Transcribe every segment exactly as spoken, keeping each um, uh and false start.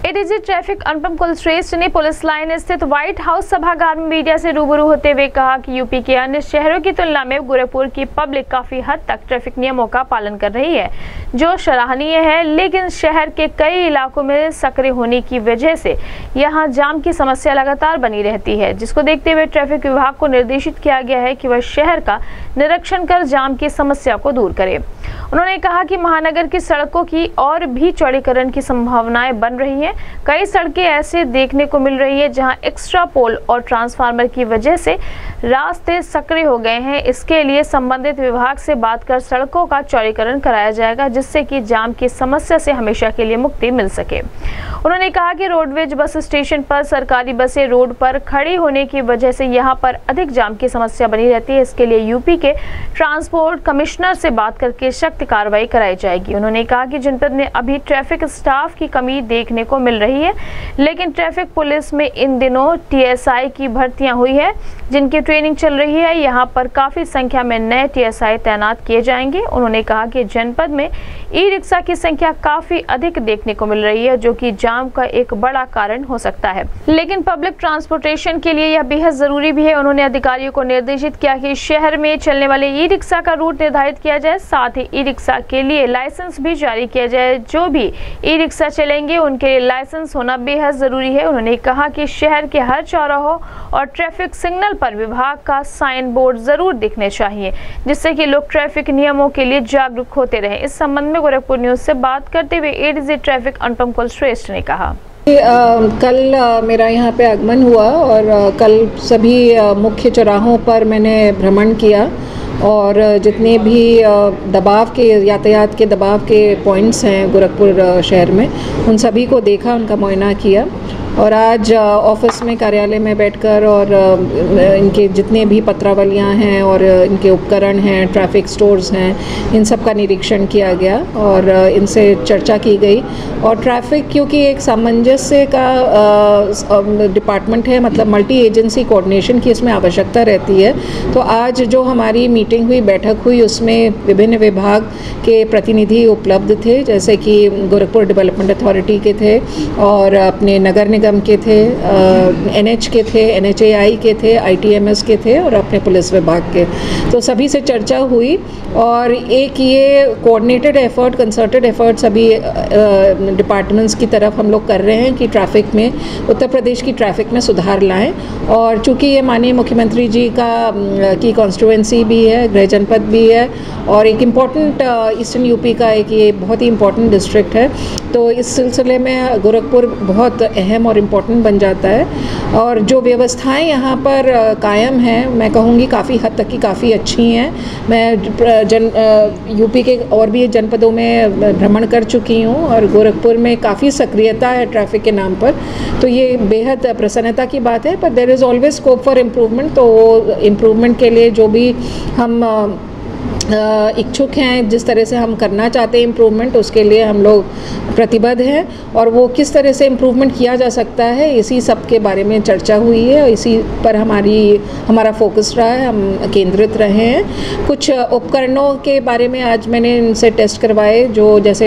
ADG traffic Anupam Kulshreshtha ने police line स्थित White House सभागार में मीडिया से रूबरू होते हुए कहा कि यूपी के अन्य शहरों की तुलना में गोरखपुर की पब्लिक काफी हद तक ट्रैफिक नियमों का पालन कर रही है, जो सराहनीय है। लेकिन शहर के कई इलाकों में सक्रिय होने की वजह से यहां जाम की समस्या लगातार बनी रहती है, जिसको देखते हुए ट्रैफिक विभाग को निर्देशित किया गया है कि वह शहर का निरीक्षण कर जाम की समस्या को दूर करे। उन्होंने कहा कि महानगर की सड़कों की और भी चौड़ीकरण की संभावनाएं बन रही हैं। कई सड़कें ऐसे देखने को मिल रही है जहां एक्स्ट्रा पोल और ट्रांसफार्मर की वजह से रास्ते सक्रिय हो गए हैं। इसके लिए संबंधित विभाग से बात कर सड़कों का चौड़ीकरण कराया जाएगा, जिससे कि जाम की समस्या से हमेशा के लिए मुक्ति मिल सके। उन्होंने कहा कि रोडवेज बस स्टेशन पर सरकारी बसें रोड पर खड़ी होने की वजह से यहां पर अधिक जाम की समस्या बनी रहती है। इसके लिए यूपी के ट्रांसपोर्ट कमिश्नर से बात करके सख्त कार्रवाई कराई जाएगी। उन्होंने कहा कि जनपद में अभी ट्रैफिक स्टाफ की कमी देखने को मिल रही है, लेकिन ट्रैफिक पुलिस में इन दिनों टीएसआई की भर्तियां हुई है, जिनकी ट्रेनिंग चल रही है। यहां पर काफी संख्या में नए टीएसआई तैनात किए जाएंगे। उन्होंने कहा कि जनपद में ई रिक्शा की संख्या काफी अधिक देखने को मिल रही है, जो कि जाम का एक बड़ा कारण हो सकता है, लेकिन पब्लिक ट्रांसपोर्टेशन के लिए यह बेहद जरूरी भी है। उन्होंने अधिकारियों को निर्देशित किया कि शहर में चलने वाले ई रिक्शा का रूट निर्धारित किया जाए, साथ ही ई रिक्शा के लिए लाइसेंस भी जारी किया जाए। जो भी ई रिक्शा चलेंगे उनके लिए लाइसेंस होना बेहद जरूरी है। उन्होंने कहा कि शहर के हर चौराहों और ट्रैफिक सिग्नल पर विभाग का साइन बोर्ड जरूर दिखने चाहिए, जिससे कि लोग ट्रैफिक नियमों के लिए जागरूक होते रहें। इस संबंध में गोरखपुर न्यूज से बात करते हुए एडीजी ट्रैफिक अनुपम कुलश्रेष्ठ ने कहा, आ, कल आ, मेरा यहाँ पे आगमन हुआ और आ, कल सभी आ, मुख्य चौराहों पर मैंने भ्रमण किया और जितने भी दबाव के यातायात के दबाव के पॉइंट्स हैं गोरखपुर शहर में, उन सभी को देखा, उनका मुआयना किया। और आज ऑफिस में, कार्यालय में बैठकर और इनके जितने भी पत्रावलियाँ हैं और इनके उपकरण हैं, ट्रैफिक स्टोर्स हैं, इन सब का निरीक्षण किया गया और इनसे चर्चा की गई। और ट्रैफिक क्योंकि एक सामंजस्य का डिपार्टमेंट है, मतलब मल्टी एजेंसी कोऑर्डिनेशन की इसमें आवश्यकता रहती है, तो आज जो हमारी मीटिंग हुई, बैठक हुई, उसमें विभिन्न विभाग के प्रतिनिधि उपलब्ध थे, जैसे कि गोरखपुर डेवलपमेंट अथॉरिटी के थे और अपने नगर निगम के थे, एनएच के थे, एनएचएआई के थे, आईटीएमएस के थे और अपने पुलिस विभाग के। तो सभी से चर्चा हुई और एक ये कोऑर्डिनेटेड एफर्ट, कंसर्टेड एफर्ट सभी डिपार्टमेंट्स की तरफ हम लोग कर रहे हैं कि ट्रैफिक में, उत्तर प्रदेश की ट्रैफिक में सुधार लाएं। और चूँकि ये माननीय मुख्यमंत्री जी का की कॉन्स्टिट्यूएंसी भी है, गृह जनपद भी है और एक इम्पॉर्टेंट ईस्टर्न यूपी का एक ये बहुत ही इम्पॉर्टेंट डिस्ट्रिक्ट है, तो इस सिलसिले में गोरखपुर बहुत अहम और इम्पॉर्टेंट बन जाता है। और जो व्यवस्थाएं यहाँ पर कायम हैं, मैं कहूँगी काफ़ी हद तक की काफ़ी अच्छी हैं। मैं जन यूपी के और भी जनपदों में भ्रमण कर चुकी हूँ और गोरखपुर में काफ़ी सक्रियता है ट्रैफिक के नाम पर, तो ये बेहद प्रसन्नता की बात है। पर there is always scope for improvement, तो इम्प्रूवमेंट के लिए जो भी हम इच्छुक हैं, जिस तरह से हम करना चाहते हैं इम्प्रूवमेंट, उसके लिए हम लोग प्रतिबद्ध हैं और वो किस तरह से इम्प्रूवमेंट किया जा सकता है, इसी सब के बारे में चर्चा हुई है और इसी पर हमारी हमारा फोकस रहा है, हम केंद्रित रहे हैं। कुछ उपकरणों के बारे में आज मैंने इनसे टेस्ट करवाए, जो जैसे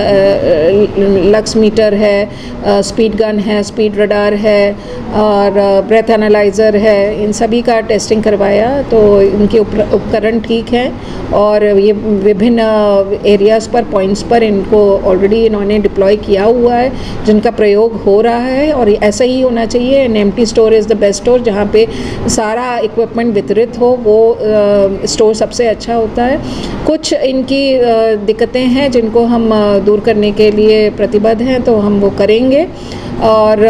लक्स मीटर है, स्पीड गन है, स्पीड रडार है और ब्रेथ एनालाइज़र है, इन सभी का टेस्टिंग करवाया। तो इनके उपकरण ठीक हैं और ये विभिन्न एरियाज़ पर, पॉइंट्स पर इनको ऑलरेडी इन्होंने डिप्लॉय किया हुआ है, जिनका प्रयोग हो रहा है और ऐसा ही होना चाहिए। An empty store is the best store, जहाँ पे सारा इक्विपमेंट वितरित हो, वो स्टोर सबसे अच्छा होता है। कुछ इनकी दिक्कतें हैं जिनको हम दूर करने के लिए प्रतिबद्ध हैं, तो हम वो करेंगे। और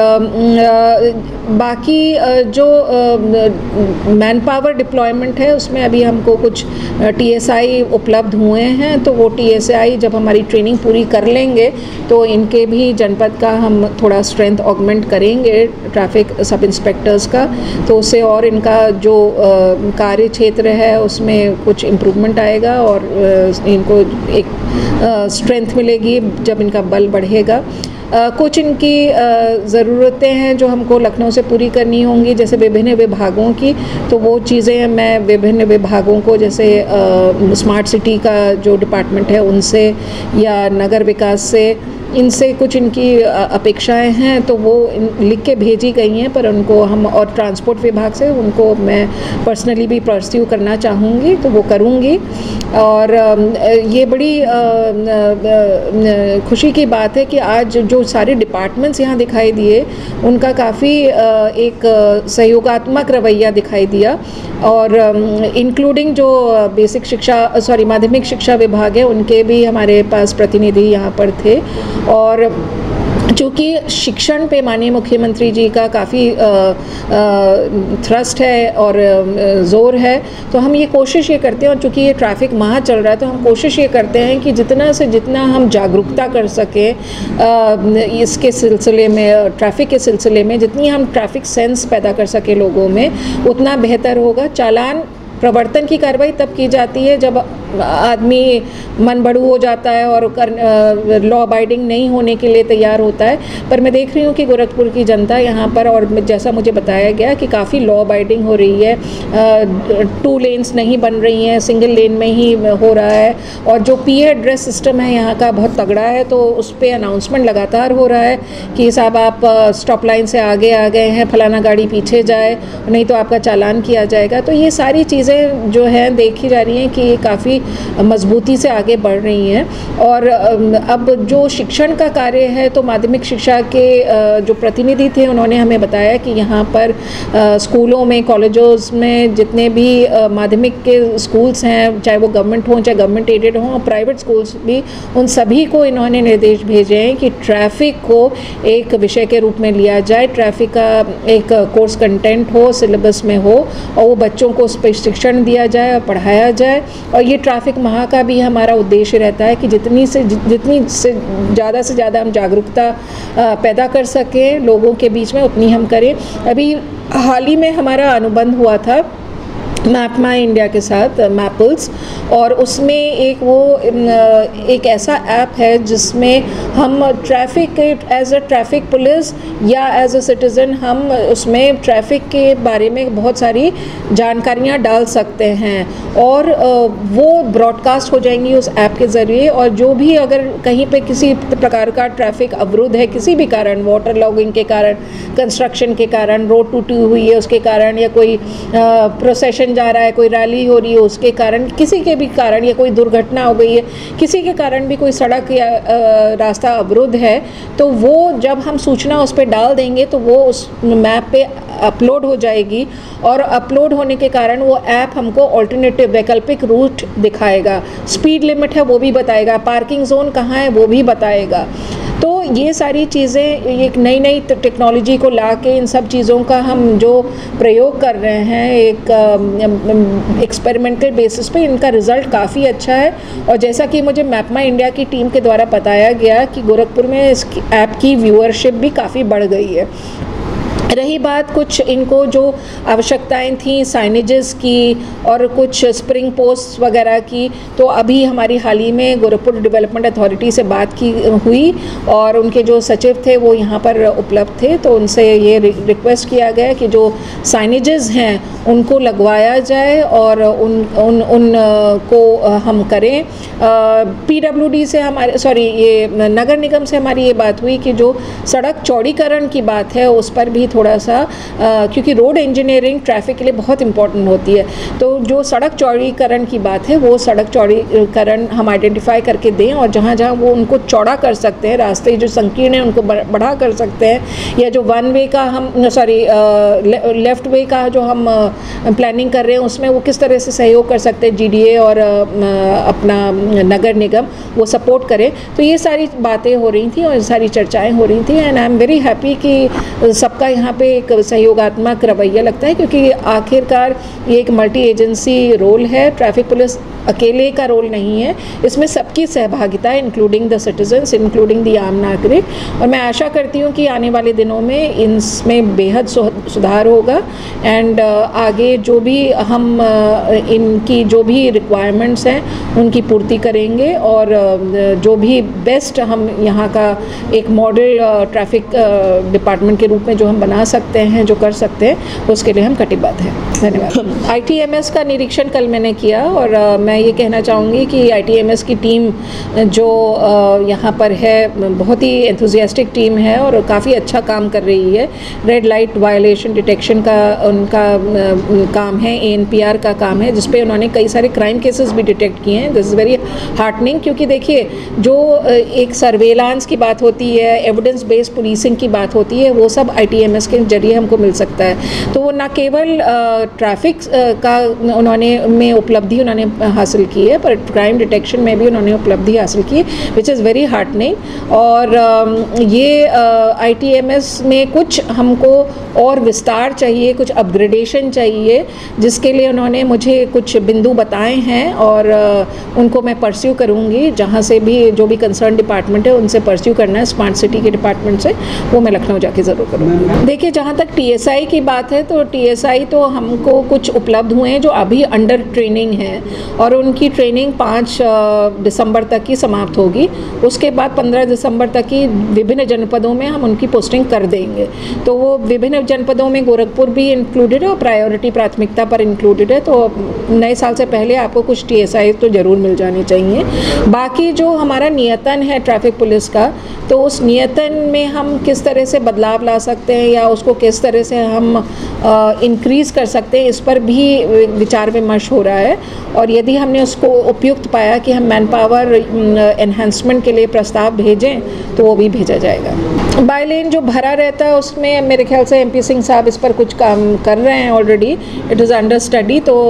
बाकी जो मैन पावर डिप्लॉयमेंट है, उसमें अभी हमको कुछ टीएसआई उपलब्ध हुए हैं, तो वो टीएसआई जब हमारी ट्रेनिंग पूरी कर लेंगे तो इनके भी जनपद का हम थोड़ा स्ट्रेंथ ऑगमेंट करेंगे, ट्रैफिक सब इंस्पेक्टर्स का, तो उससे और इनका जो कार्य क्षेत्र है उसमें कुछ इम्प्रूवमेंट आएगा और इनको एक स्ट्रेंथ मिलेगी जब इनका बल बढ़ेगा। Uh, कुछ इनकी ज़रूरतें हैं जो हमको लखनऊ से पूरी करनी होंगी, जैसे विभिन्न विभागों की, तो वो चीज़ें मैं विभिन्न विभागों को, जैसे स्मार्ट सिटी का जो डिपार्टमेंट है उनसे या नगर विकास से इनसे कुछ इनकी अपेक्षाएं हैं तो वो लिख के भेजी गई हैं, पर उनको हम और ट्रांसपोर्ट विभाग से उनको मैं पर्सनली भी परस्यू करना चाहूँगी तो वो करूँगी। और ये बड़ी खुशी की बात है कि आज जो सारे डिपार्टमेंट्स यहाँ दिखाई दिए उनका काफ़ी एक सहयोगात्मक रवैया दिखाई दिया, और इंक्लूडिंग जो बेसिक शिक्षा सॉरी माध्यमिक शिक्षा विभाग है उनके भी हमारे पास प्रतिनिधि यहाँ पर थे। और चूँकि शिक्षण पे माननीय मुख्यमंत्री जी का काफ़ी थ्रस्ट है और ज़ोर है, तो हम ये कोशिश ये करते हैं, और चूँकि ये ट्रैफिक माह चल रहा है तो हम कोशिश ये करते हैं कि जितना से जितना हम जागरूकता कर सकें इसके सिलसिले में, ट्रैफिक के सिलसिले में, जितनी हम ट्रैफिक सेंस पैदा कर सके लोगों में उतना बेहतर होगा। चालान प्रवर्तन की कार्रवाई तब की जाती है जब आदमी मन बढ़ू हो जाता है और लॉ अबाइडिंग नहीं होने के लिए तैयार होता है। पर मैं देख रही हूँ कि गोरखपुर की जनता यहाँ पर, और जैसा मुझे बताया गया कि काफ़ी लॉ अबाइडिंग हो रही है, टू लेन्स नहीं बन रही हैं, सिंगल लेन में ही हो रहा है, और जो पी एड्रेस सिस्टम है यहाँ का बहुत तगड़ा है, तो उस पर अनाउंसमेंट लगातार हो रहा है कि साहब आप स्टॉप लाइन से आगे आ गए हैं, फलाना गाड़ी पीछे जाए नहीं तो आपका चालान किया जाएगा। तो ये सारी चीज़ें जो हैं देखी जा रही हैं कि काफ़ी मजबूती से आगे बढ़ रही हैं। और अब जो शिक्षण का कार्य है तो माध्यमिक शिक्षा के जो प्रतिनिधि थे उन्होंने हमें बताया कि यहाँ पर स्कूलों में, कॉलेजों में जितने भी माध्यमिक के स्कूल्स हैं, चाहे वो गवर्नमेंट हों चाहे गवर्नमेंट एडेड हों, प्राइवेट स्कूल्स भी, उन सभी को इन्होंने निर्देश भेजे हैं कि ट्रैफिक को एक विषय के रूप में लिया जाए, ट्रैफिक का एक कोर्स कंटेंट हो, सिलेबस में हो, और वो बच्चों को उस पर शिक्षण दिया जाए और पढ़ाया जाए। और ये ट्रैफिक माह का भी हमारा उद्देश्य रहता है कि जितनी से जितनी से ज़्यादा से ज़्यादा हम जागरूकता पैदा कर सकें लोगों के बीच में, उतनी हम करें। अभी हाल ही में हमारा अनुबंध हुआ था मैप माई इंडिया के साथ, मैपल्स, और उसमें एक वो एक ऐसा ऐप है जिसमें हम traffic as a traffic police या एज अ सिटीज़न हम उसमें ट्रैफिक के बारे में बहुत सारी जानकारियां डाल सकते हैं, और वो ब्रॉडकास्ट हो जाएंगी उस ऐप के ज़रिए। और जो भी अगर कहीं पे किसी प्रकार का ट्रैफिक अवरुद्ध है किसी भी कारण, वाटर लॉगिंग के कारण, कंस्ट्रक्शन के कारण, रोड टूटी हुई है उसके कारण, या कोई प्रोसेशन जा रहा है, कोई रैली हो रही है उसके कारण, किसी के भी कारण, या कोई दुर्घटना हो गई है किसी के कारण भी, कोई सड़क या रास्ता अवरुद्ध है, तो वो जब हम सूचना उस पर डाल देंगे तो वो उस मैप पे अपलोड हो जाएगी, और अपलोड होने के कारण वो ऐप हमको ऑल्टरनेटिव वैकल्पिक रूट दिखाएगा, स्पीड लिमिट है वो भी बताएगा, पार्किंग जोन कहाँ है वो भी बताएगा। तो ये सारी चीज़ें, एक नई नई टेक्नोलॉजी को ला के इन सब चीज़ों का हम जो प्रयोग कर रहे हैं एक एक्सपेरिमेंटल बेसिस पे, इनका रिज़ल्ट काफ़ी अच्छा है। और जैसा कि मुझे मैप माई इंडिया की टीम के द्वारा बताया गया कि गोरखपुर में इस ऐप की व्यूअरशिप भी काफ़ी बढ़ गई है। रही बात कुछ इनको जो आवश्यकताएं थी साइनेजेस की और कुछ स्प्रिंग पोस्ट वगैरह की, तो अभी हमारी हाल ही में गोरखपुर डेवलपमेंट अथॉरिटी से बात की हुई, और उनके जो सचिव थे वो यहाँ पर उपलब्ध थे, तो उनसे ये रिक्वेस्ट किया गया कि जो साइनेजेस हैं उनको लगवाया जाए और उन उन उन को हम करें। पीडब्ल्यूडी से हमारे सॉरी ये नगर निगम से हमारी ये बात हुई कि जो सड़क चौड़ीकरण की बात है उस पर भी थोड़ा सा आ, क्योंकि रोड इंजीनियरिंग ट्रैफिक के लिए बहुत इंपॉर्टेंट होती है, तो जो सड़क चौड़ीकरण की बात है वो सड़क चौड़ीकरण हम आइडेंटिफाई करके दें, और जहाँ जहाँ वो उनको चौड़ा कर सकते हैं, रास्ते जो संकीर्ण हैं उनको बढ़ा कर सकते हैं, या जो वन वे का हम सॉरी लेफ्ट वे का जो हम प्लानिंग कर रहे हैं उसमें वो किस तरह से सहयोग कर सकते हैं, जीडीए और आ, अपना नगर निगम वो सपोर्ट करें। तो ये सारी बातें हो रही थी और सारी चर्चाएँ हो रही थी, and I am very happy कि सबका यहाँ पे एक सहयोगात्मक रवैया लगता है, क्योंकि आखिरकार ये एक मल्टी एजेंसी रोल है, ट्रैफिक पुलिस अकेले का रोल नहीं है, इसमें सबकी सहभागिता है, including the citizens, including the आम नागरिक। और मैं आशा करती हूँ कि आने वाले दिनों में इनमें बेहद सुधार होगा, एंड आगे जो भी हम इनकी जो भी रिक्वायरमेंट्स हैं उनकी पूर्ति करेंगे, और जो भी बेस्ट हम यहाँ का एक मॉडल ट्रैफिक डिपार्टमेंट के रूप में जो हम बना बना सकते हैं, जो कर सकते हैं, उसके लिए हम कटिबद्ध हैं। धन्यवाद। आई टी एम एस का निरीक्षण कल मैंने किया और आ, मैं ये कहना चाहूँगी कि आई टी एम एस की टीम जो यहाँ पर है बहुत ही एंथुजियास्टिक टीम है और काफ़ी अच्छा काम कर रही है। रेड लाइट वायलेशन डिटेक्शन का उनका आ, काम है, ए एन पी आर का काम है, जिसपे उन्होंने कई सारे क्राइम केसेस भी डिटेक्ट किए हैं। दिस इज़ वेरी हार्टनिंग, क्योंकि देखिए जो एक सर्वेलांस की बात होती है, एविडेंस बेस्ड पुलिसिंग की बात होती है, वो सब आई टी एम एस के जरिए हमको मिल सकता है। तो वो न केवल ट्रैफिक का उन्होंने में उपलब्धि उन्होंने हासिल की है, पर क्राइम डिटेक्शन में भी उन्होंने उपलब्धि हासिल की, विच इज़ वेरी हार्टनिंग। और ये आई टी एम एस में कुछ हमको और विस्तार चाहिए, कुछ अपग्रेडेशन चाहिए, जिसके लिए उन्होंने मुझे कुछ बिंदु बताए हैं और उनको मैं परस्यू करूँगी। जहाँ से भी जो भी कंसर्न डिपार्टमेंट है उनसे परस्यू करना है, स्मार्ट सिटी के डिपार्टमेंट से, वो मैं लखनऊ जाके ज़रूर करूँगी। देखिए, जहाँ तक टी एस आई की बात है तो टी एस आई तो हमको कुछ उपलब्ध हुए हैं जो अभी अंडर ट्रेनिंग है और उनकी ट्रेनिंग पाँच दिसंबर तक की समाप्त होगी। उसके बाद पंद्रह दिसंबर तक की विभिन्न जनपदों में हम उनकी पोस्टिंग कर देंगे। तो वो विभिन्न जनपदों में गोरखपुर भी इंक्लूडेड है और प्रायोरिटी प्राथमिकता पर इंक्लूडेड है। तो नए साल से पहले आपको कुछ टी एस आई तो ज़रूर मिल जानी चाहिए। बाकी जो हमारा नियतन है ट्रैफिक पुलिस का, तो उस नियतन में हम किस तरह से बदलाव ला सकते हैं या उसको किस तरह से हम इंक्रीज़ कर सकते हैं, इस पर भी विचार विमर्श हो रहा है। और यदि हमने उसको उपयुक्त पाया कि हम मैन पावर एनहांसमेंट के लिए प्रस्ताव भेजें तो वो भी भेजा जाएगा। बाई लेन जो भरा रहता है उसमें मेरे ख्याल से एम पी सिंह साहब इस पर कुछ काम कर रहे हैं already, it is under study. तो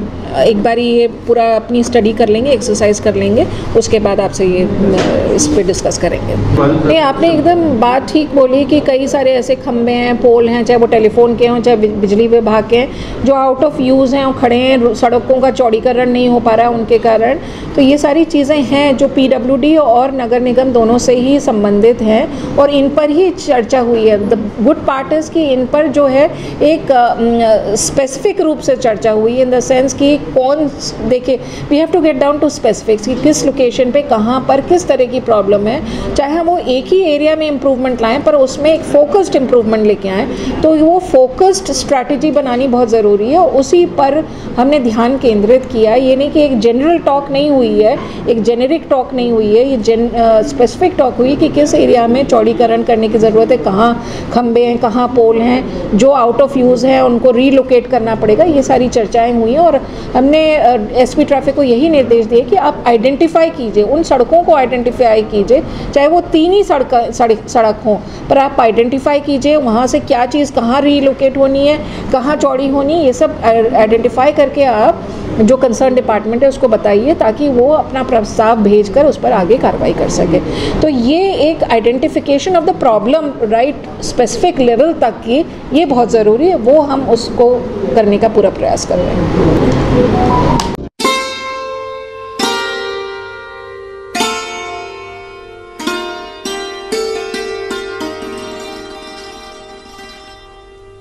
एक बार ये पूरा अपनी स्टडी कर लेंगे, एक्सरसाइज कर लेंगे, उसके बाद आपसे ये इस पर डिस्कस करेंगे। नहीं, आपने एकदम बात ठीक बोली कि कई सारे ऐसे खंबे हैं, पोल हैं, चाहे वो टेलीफोन के हों, चाहे बिजली विभाग के हैं, जो आउट ऑफ यूज़ हैं और खड़े हैं, सड़कों का चौड़ीकरण नहीं हो पा रहा है उनके कारण। तो ये सारी चीज़ें हैं जो पी डब्ल्यू डी और नगर निगम दोनों से ही संबंधित हैं और इन पर ही चर्चा हुई है। द गुड पार्ट इज़ कि इन पर जो है एक स्पेसिफिक रूप से चर्चा हुई है, इन द सेंस कि कौन, देखिए we have to get down to specifics कि किस लोकेशन पे कहाँ पर किस तरह की प्रॉब्लम है। चाहे हम वो एक ही एरिया में इम्प्रूवमेंट लाएं, पर उसमें एक फोकस्ड इम्प्रूवमेंट लेके आएँ। तो वो फोकस्ड स्ट्रैटेजी बनानी बहुत ज़रूरी है और उसी पर हमने ध्यान केंद्रित किया। ये नहीं कि एक जनरल टॉक नहीं हुई है, एक जेनेरिक टॉक नहीं हुई है, ये जेन स्पेसिफिक टॉक हुई कि किस एरिया में चौड़ीकरण करने की ज़रूरत है, कहाँ खंबे हैं, कहाँ पोल हैं, जो आउट ऑफ यूज़ हैं उनको रीलोकेट करना पड़ेगा। ये सारी चर्चाएँ हुई हैं और हमने एसपी ट्रैफिक को यही निर्देश दिए कि आप आइडेंटिफाई कीजिए, उन सड़कों को आइडेंटिफाई कीजिए, चाहे वो तीन ही सड़क सड़क सड़क हों, पर आप आइडेंटिफाई कीजिए वहाँ से क्या चीज़ कहाँ रीलोकेट होनी है, कहाँ चौड़ी होनी है, ये सब आइडेंटिफाई करके आप जो कंसर्न डिपार्टमेंट है उसको बताइए, ताकि वो अपना प्रस्ताव भेजकर उस पर आगे कार्रवाई कर सके। तो ये एक identification of the problem right specific level तक की, ये बहुत ज़रूरी है, वो हम उसको करने का पूरा प्रयास कर रहे हैं।